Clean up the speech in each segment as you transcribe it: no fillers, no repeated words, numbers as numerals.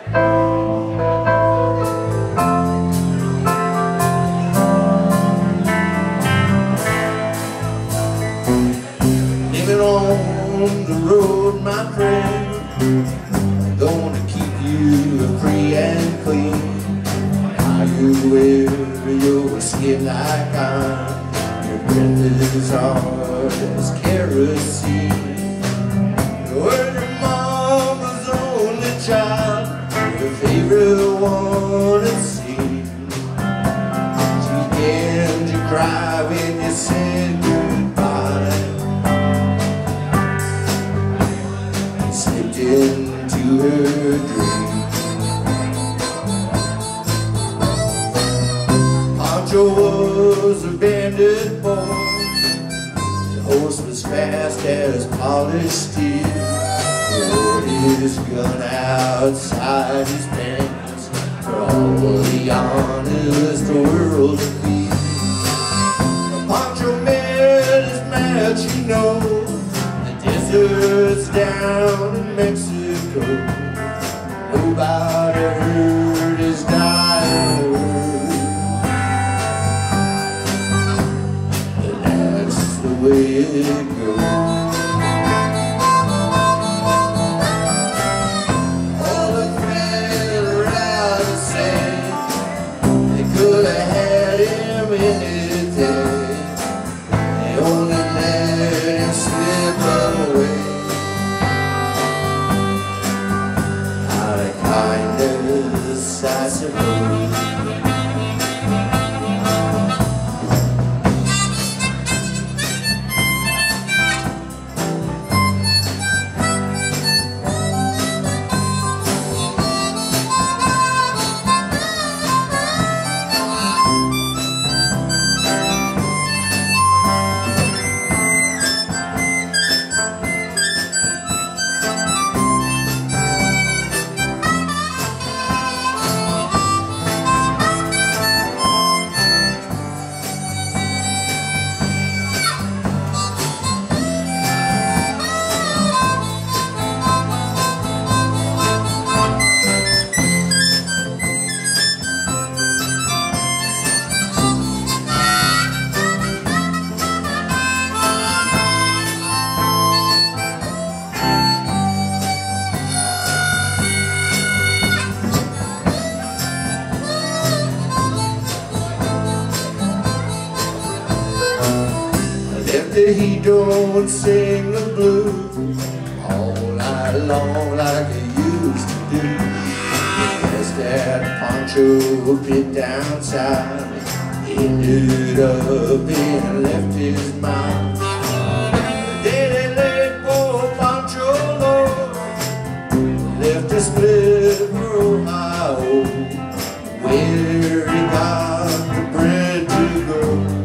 Living on the road, my friend, I'm gonna keep you free and clean. How you wear your skin like iron, your breath is hard as kerosene. You're your mama's only child, your favorite one it seems. She began to cry when you said goodbye, and slipped into her dream. Pancho was a bandit boy, the horse was fast as polished steel. He wore his gun outside his pants for all the honest world to feel. Pancho met his match, you know, the deserts down in Mexico. Nobody heard his dying word, and that's the way it goes. I suppose. Lefty, he don't sing the blues all night long like he used to do. Yes, that Pancho bit down south ended up in Lefty's mouth. Then they let poor Pancho low, Lefty split for Ohio, where he got the bread to grow.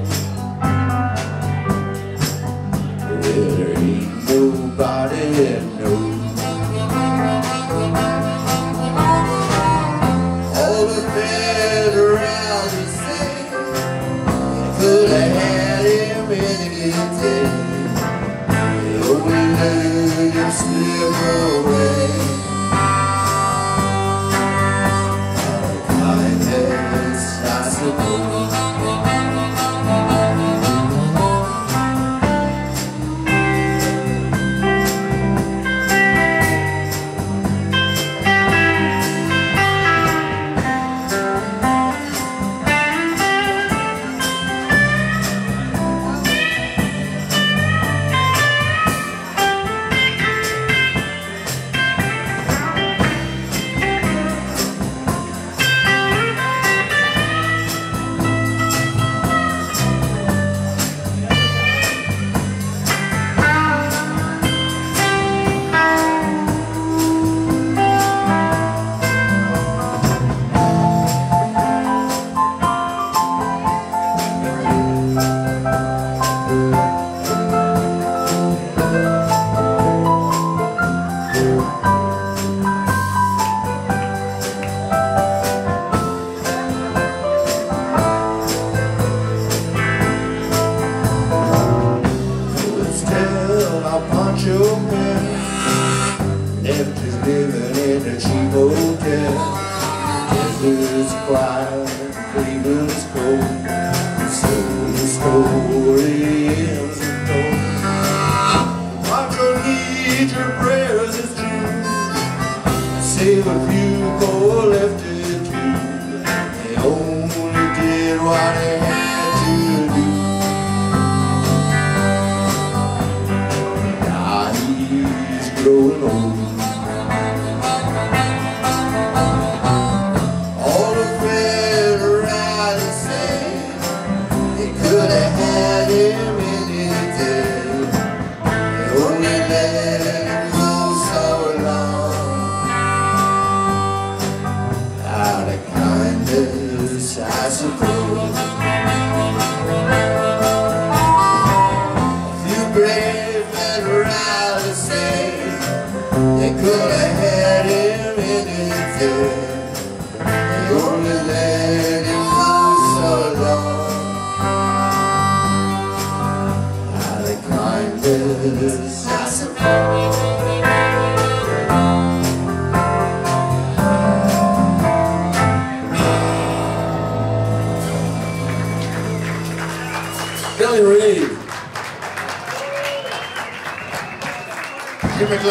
There ain't nobody that knows all the fed around the say they could have had him any day. They only let him slip away. Kindness he's living in a cheap hotel. Desert's quiet and Cleveland's cold. So the story ends alone. Pancho needs your prayers, it's true. Save a few for Lefty too. They only did what they had to do. Now he's growing old. All the friends around the same, they could have had him any day. They only let him go so long. Out of kindness, I suppose. A few brave men around the same, they could have had him any day. They only let him go so long. Out of kindness, I suppose. Billy Reed.